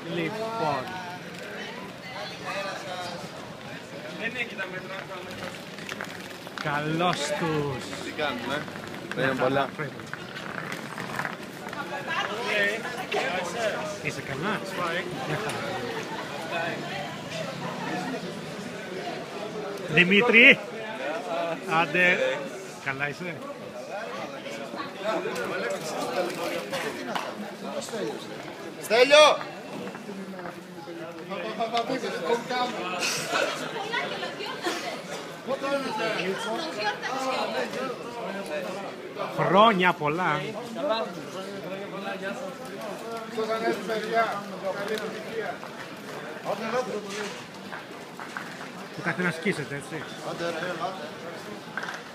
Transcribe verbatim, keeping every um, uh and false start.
Λοιπόν. Καλώς τους. Τι κάνουμε, δεν πολλά. Είσαι καλά? Δημήτρη, άντε, καλά είσαι? Στέλιο! Χρόνια πολλά. Κοιτάξτε να σκίσετε, έτσι.